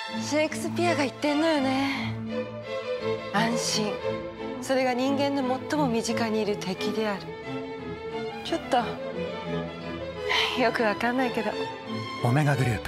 シェイクスピアが言ってんのよね。安心、それが人間の最も身近にいる敵である。ちょっとよくわかんないけど。 オメガグループ。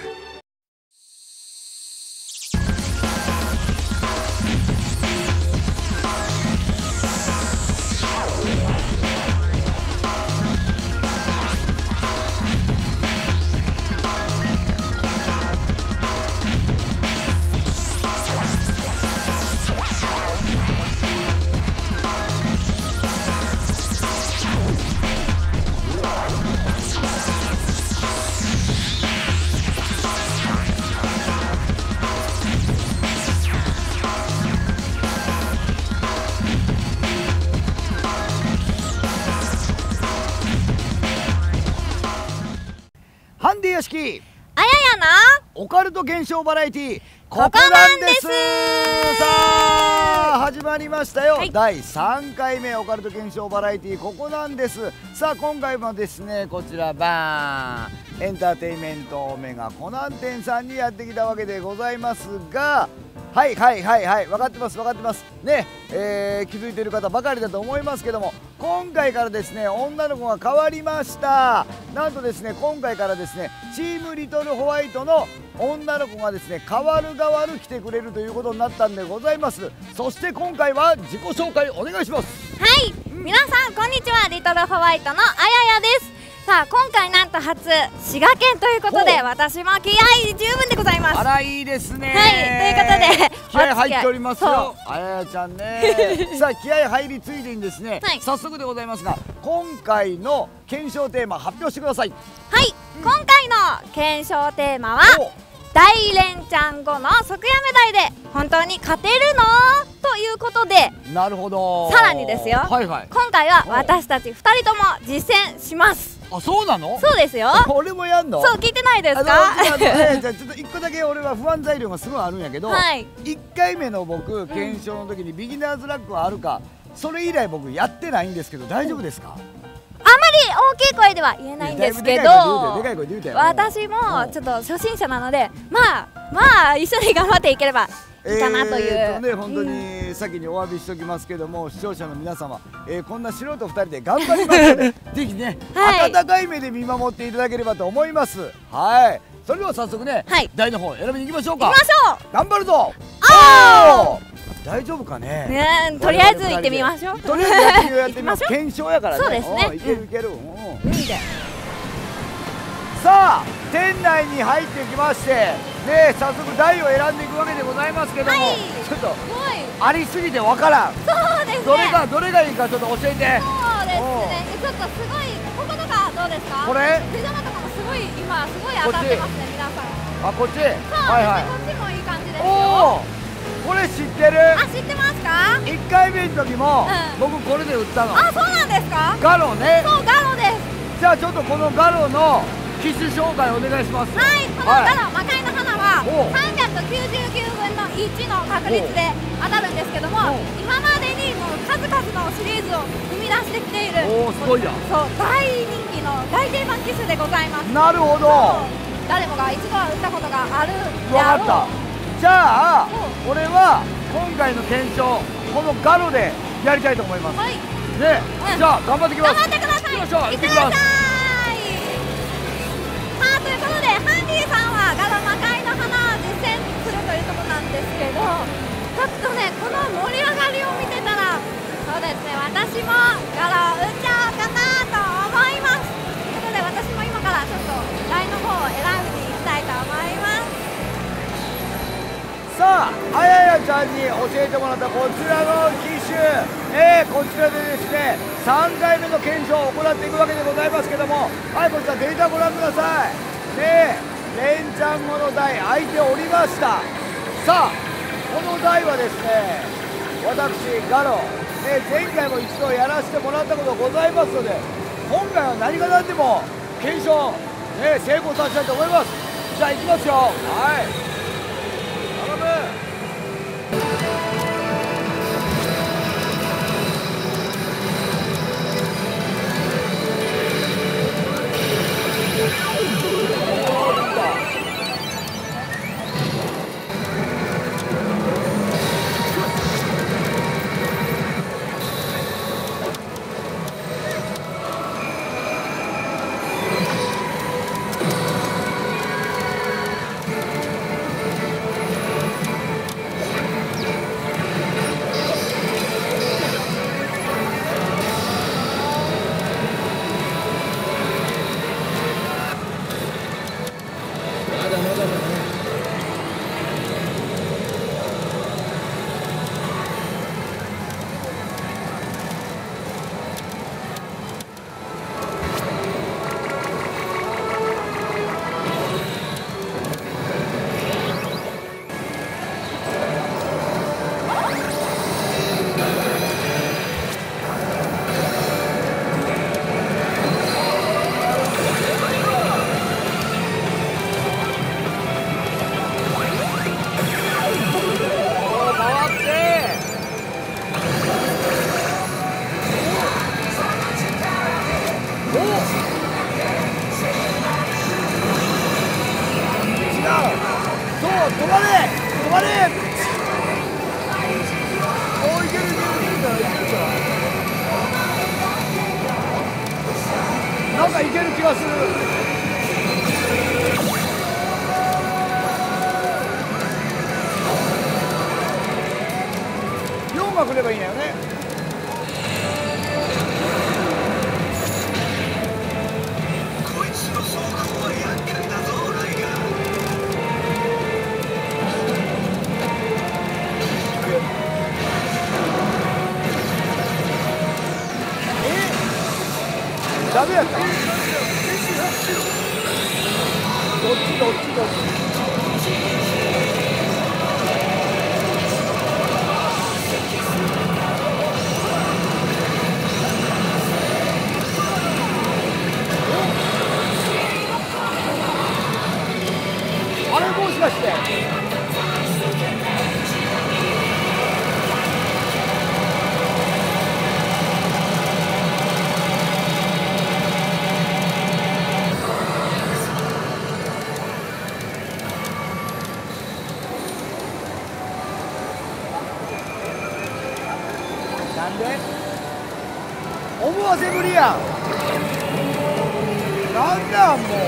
ハンディよしき、 あややなオカルト現象バラエティー、 ここなんです。 さあ始まりましたよ、 はい、 第3回目オカルト現象バラエティーここなんです。さあ今回もですね、こちらバーンエンターテインメントオメガコナン店さんにやってきたわけでございますが、はい分かってますね、気づいている方ばかりだと思いますけども、今回からですね女の子が変わりました。なんとですね今回からですねチームリトルホワイトの女の子がですね代わる来てくれるということになったんでございます。そして今回は自己紹介お願いします。 はい、皆さんこんにちは、リトルホワイトのあややです。さあ今回なんと初滋賀県ということで、私も気合十分でございます。 あらいいですね。 はい、ということで気合入っておりますよ、あややちゃんね。さあ気合入りついでにですね、早速でございますが今回の検証テーマ発表してください。 はい、今回の検証テーマは大連チャン後の即やめ台で本当に勝てるのということで、 なるほど。 さらにですよ、 今回は私たち2人とも実践します。 あ、そうなの？ そうですよ。 俺もやんの？ そう、聞いてないですか？ じゃあちょっと1個だけ俺は不安材料がすごいあるんやけど、1回目の僕検証の時にビギナーズラックはあるか、それ以来僕やってないんですけど大丈夫ですか？ あまり大きい声では言えないんですけど、私もちょっと初心者なので、まあ一緒に頑張っていければいいかなというね、本当に先にお詫びしておきますけども、視聴者の皆様、こんな素人2人で頑張りますのでぜひね、温かい目で見守っていただければと思います。はい、それでは早速ね、台の方選びに行きましょうか。 行きましょう。 頑張るぞ。大丈夫かね。 とりあえず行ってみましょう。 とりあえずやってみましょう。検証やからね。 そうですね。 いける。さあ店内に入ってきましてね、早速台を選んでいくわけでございますけども、ちょっとありすぎてわからん。 そうですね。 どれがいいかちょっと教えて。 そうですね。ちょっとすごい、こことかどうですか？ これ手玉とかもすごい今すごい当たってますね、皆さん。 あ、こっち。 そう、こっちもいい感じですよ。 おお、これ知ってる？ あ、知ってますか ？1回目の時も僕これで売ったの。 あ、そうなんですか？ ガロね。 そう、ガロです。 じゃあちょっとこのガロの機種紹介お願いします。 はい、このガロ魔界の花は399分の1の確率で当たるんですけども、今までにもう数々のシリーズを生み出してきている、 すごいじゃん。 そう、大人気の大定番機種でございます。 なるほど。 誰もが一度は打ったことがあるであろう。分かった。じゃあ俺は今回の検証このガロでやりたいと思います。はい。ね、じゃあ頑張ってきます。 頑張ってください。 行きましょう。 いってらっしゃい。さあということで、ハンディさんはガロ魔界の花を実践するということなんですけど、ちょっとねこの盛り上がりを見てたら、そうですね、私もガロ打っちゃおうかなと思います。ということで私も今からちょっと台の方を選びに行きたいと思います。 さあ、あややちゃんに教えてもらったこちらの機種、こちらでですね3回目の検証を行っていくわけでございますけども、はい、こちらデータご覧くださいね。連チャン後の台空いておりました。さあこの台はですね私ガロ、前回も一度やらせてもらったことございますので、今回は何が何でも検証、成功させたいと思います。じゃあ行きますよ。はい、頼む。 止まれ止まれ。おーいけるいけるいけるからいけるから、なんかいける気がする。4が来ればいいんだよね。ダメやった。どっちどっちどっち。あれもしかして。なんで思わせぶりやん。なんだもう。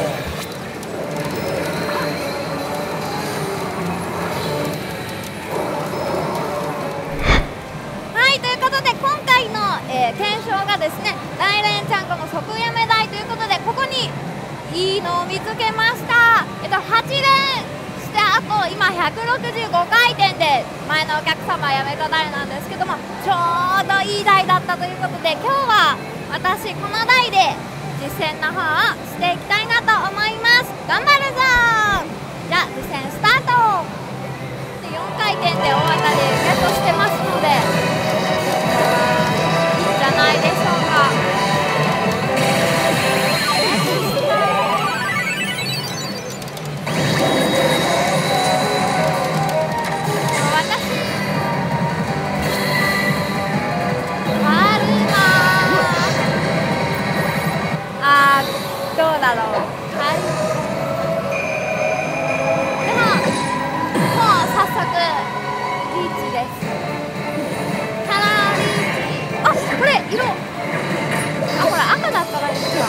はい、ということで今回の、検証がですね、大連ちゃんこの即やめ台ということで、ここにいいのを見つけました。8連してあと今165回転で前のお客様はやめた台なんですけども、ちょうどいい台だったということで、今日は私この台で実践の方をしていきたいなと思います。頑張るぞー。じゃあ実践スタート。で4回転で大当たりゲットしてますので、いいんじゃないでしょうか。どうだろう。はい。でももう早速リーチです。カラーリーチ。あ、これ色。あ、ほら赤だったらいいですわ。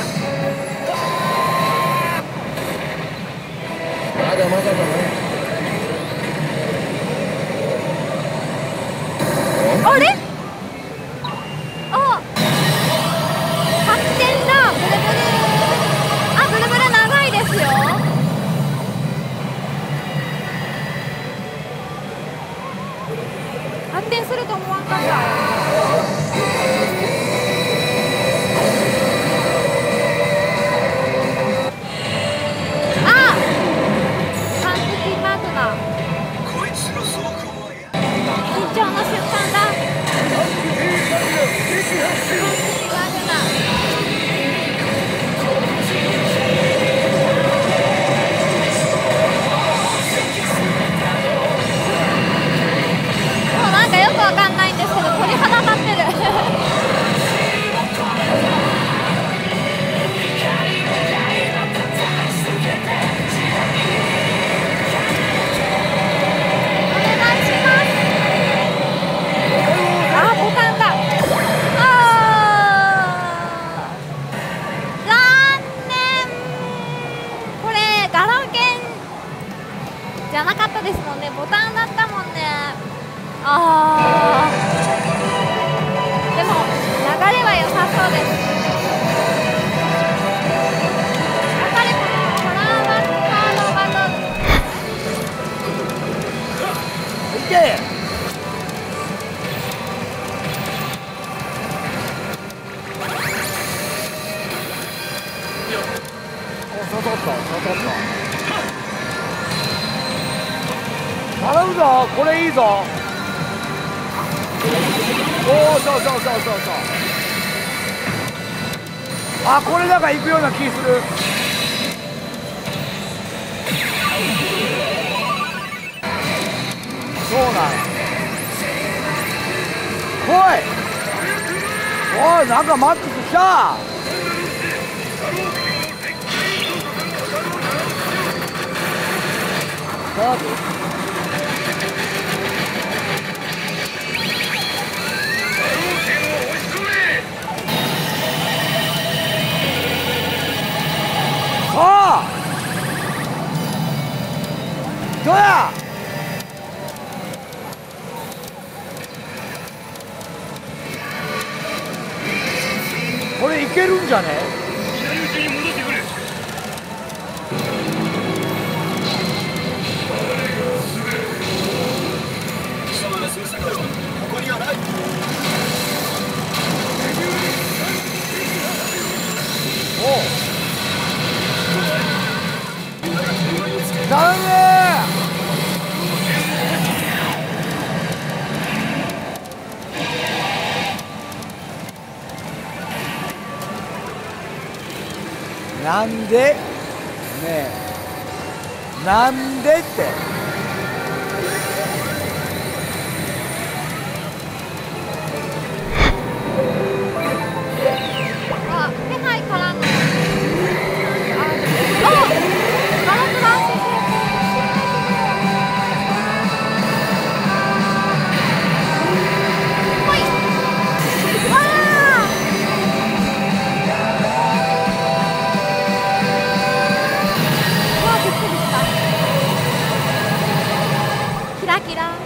まだまだだね。 あれ？あ、発展だ。ブルブル。ブルブル長いですよ。発展すると思わんかった。あ、完璧マグナ。緊張の瞬間だ。完璧マグナ。なんかよくわかんないんですけど鳥肌立ってる。お願いします。あ、ボタンだ。残念。これガラケンじゃなかったですもんね。ボタンだったもんね。あー、でも流れは良さそうです。やっぱりこのホラーバッターのバトル。 いけ。お、刺さった刺さった。頼むぞ、これいいぞ。おお、そうそうそうそうそう。あ、これなんか行くような気する。そうなん。おいなんかマックス来た。 カーブ。ああどうや。これいけるんじゃね。 左打ちに戻ってくれ。貴様がする世界はここにはない。 おうダメ。なんでねえ、なんでって。 あ、手配からのガラスランス成功。ほい。わあ。わあ、びっくりした。キラキラ。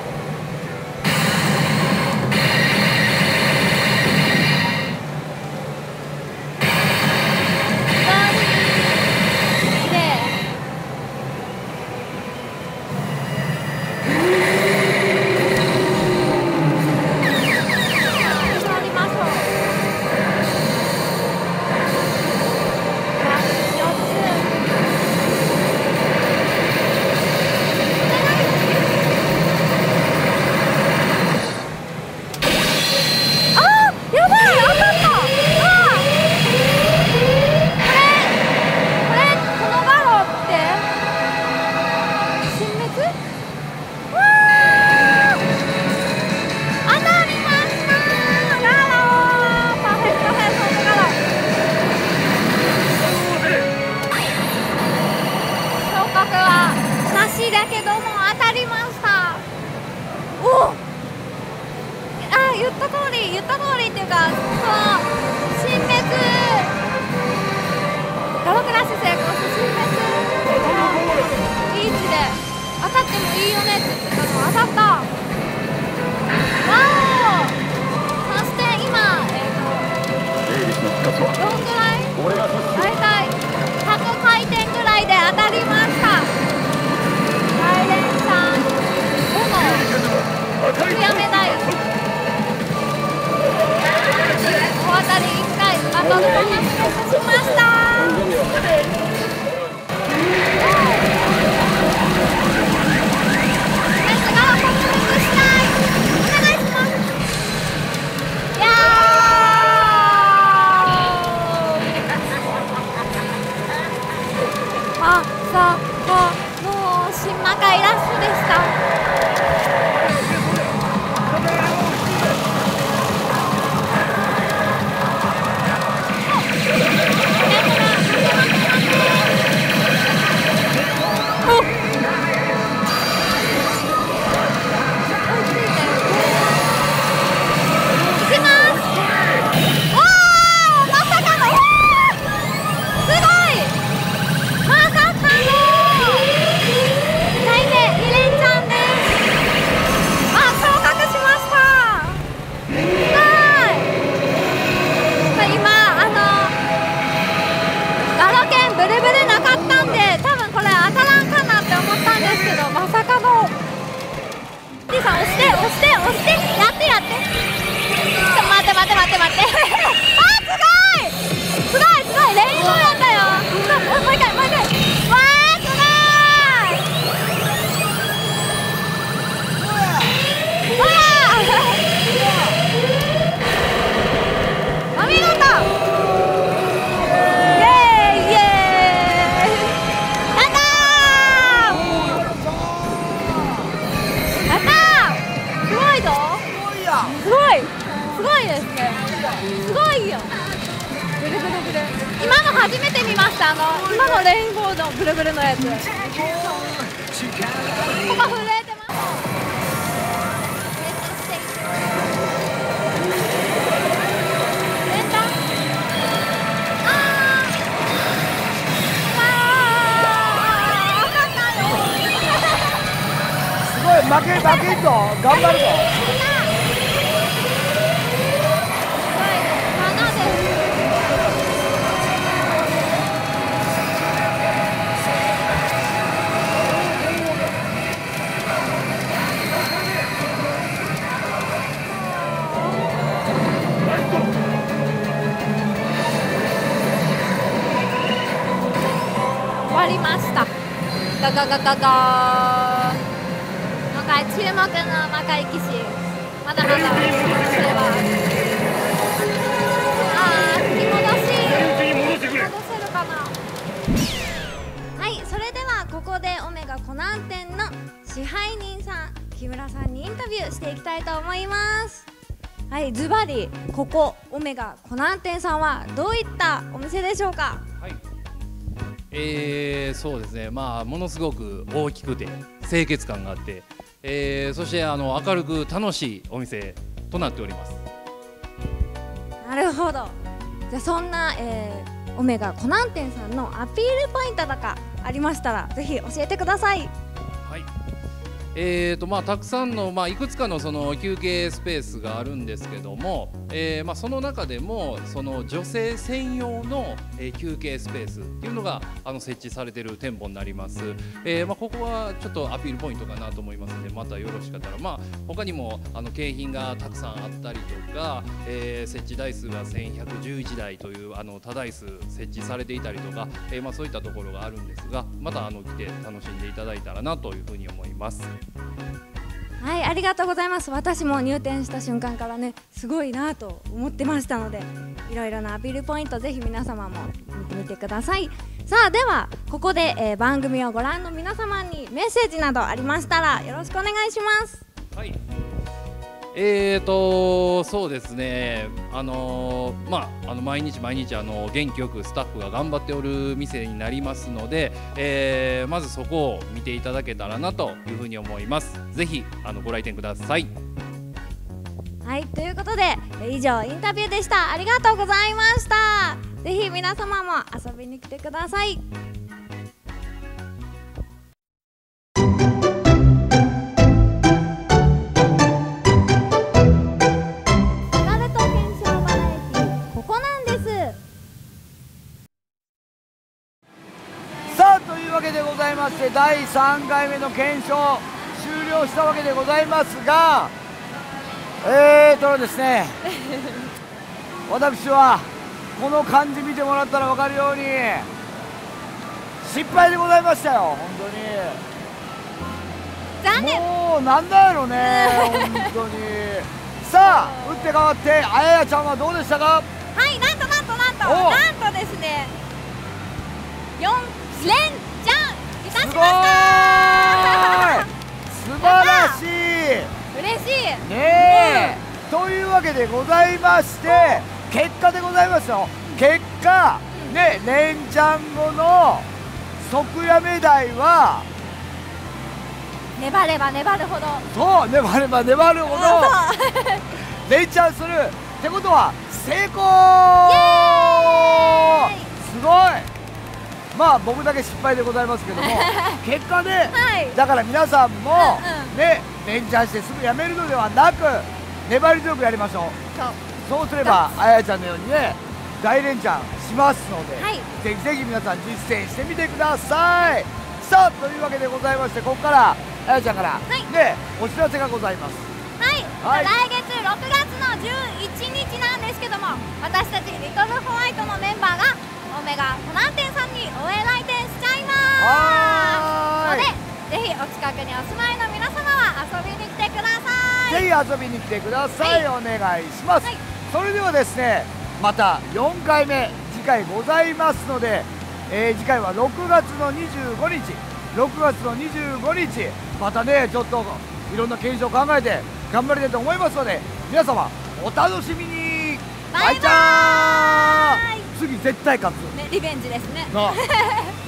だけども当たりました。おお、言った通りっていうか、その殲滅ガロクラッシュ成功して殲滅いい位置で当たってもいいよねって言ってたの当たった。わお。そして今どんぐらい、大体100回転ぐらいで当たりました。大連さん5のやめないお当たり1回バトルボナスしました。まさかの新魔界ラッシュでした。まさかの T さん押してやって待ってあすごいレインボーやったよ。もう一回わーすごいお見事。すごいですね。すごいよ。ブルブルブル。今の初めて見ました。今のレインボーのブルブルのやつ。 こ震えてます。連打。分かんないよ。 すごい、負けんぞ、頑張るぞ。 終わりました。ガガガガガー。魔界注目の魔界騎士。まだまだそれは。引き戻せるかな。はい、それではここでオメガコナン店の支配人さん木村さんにインタビューしていきたいと思います。はい、ズバリここオメガコナン店さんはどういったお店でしょうか。 はい、そうですね、まあものすごく大きくて清潔感があって、そして明るく楽しいお店となっております。 なるほど。じゃあそんな、オメガコナン店さんのアピールポイントとかありましたらぜひ教えてください。 はい、まあたくさんの、いくつかのその休憩スペースがあるんですけども、その中でもその女性専用の、休憩スペースっていうのが設置されている店舗になります。ここはちょっとアピールポイントかなと思いますので、またよろしかったら、他にも景品がたくさんあったりとか、設置台数が1111台という多台数設置されていたりとか、そういったところがあるんですが、また来て楽しんでいただいたらなというふうに思います。 はい、ありがとうございます。私も入店した瞬間からねすごいなと思ってましたので、いろいろなアピールポイントぜひ皆様も見てみてください。さあではここで、番組をご覧の皆様にメッセージなどありましたらよろしくお願いします。 はい、そうですね、毎日元気よくスタッフが頑張っておる店になりますので、まずそこを見ていただけたらなというふうに思います。ぜひご来店ください。 はい、ということで以上インタビューでした。ありがとうございました。ぜひ皆様も遊びに来てください。 でございまして、第3回目の検証終了したわけでございますが、ですね私はこの漢字見てもらったら分かるように失敗でございましたよ。本当に残念。 もうなんだやろね本当に。さあ打って変わってあややちゃんはどうでしたか。 はい、なんとですね4連チャンいたしました。 素晴らしい。 嬉しいねえ、というわけでございまして、結果でございますよ。結果ね、連チャン後の即やめ台は粘れば粘るほど、 そう粘れば粘るほど連チャンするってことは成功。すごい。僕だけ失敗でございますけども結果ね、だから皆さんもね連チャンしてすぐやめるのではなく粘り強くやりましょう。そうすればあやちゃんのようにね大連チャンしますので、ぜひぜひ皆さん実践してみてください。さあというわけでございまして、ここからあやちゃんからねお知らせがございます。 来月6月の11日なんですけども、私たちリトルホワイトのメンバーがオメガコナン店さんに応援来店しちゃいますので、ぜひお近くにお住まいの皆様は遊びに来てください。 ぜひ遊びに来てください。お願いします。それではですね、また4回目次回ございますので、次回は6月の25日6月の25日またねちょっといろんな検証を考えて頑張りたいと思いますので、皆様お楽しみに。バイバイ。次絶対勝つ、 リベンジですね。